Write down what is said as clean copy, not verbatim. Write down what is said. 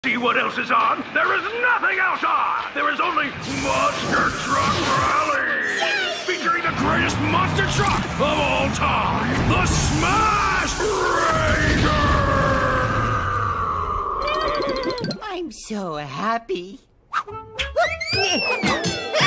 See what else is on? There is nothing else on! There is only Monster Truck Rally! Featuring the greatest monster truck of all time! The Smash Raider! I'm so happy.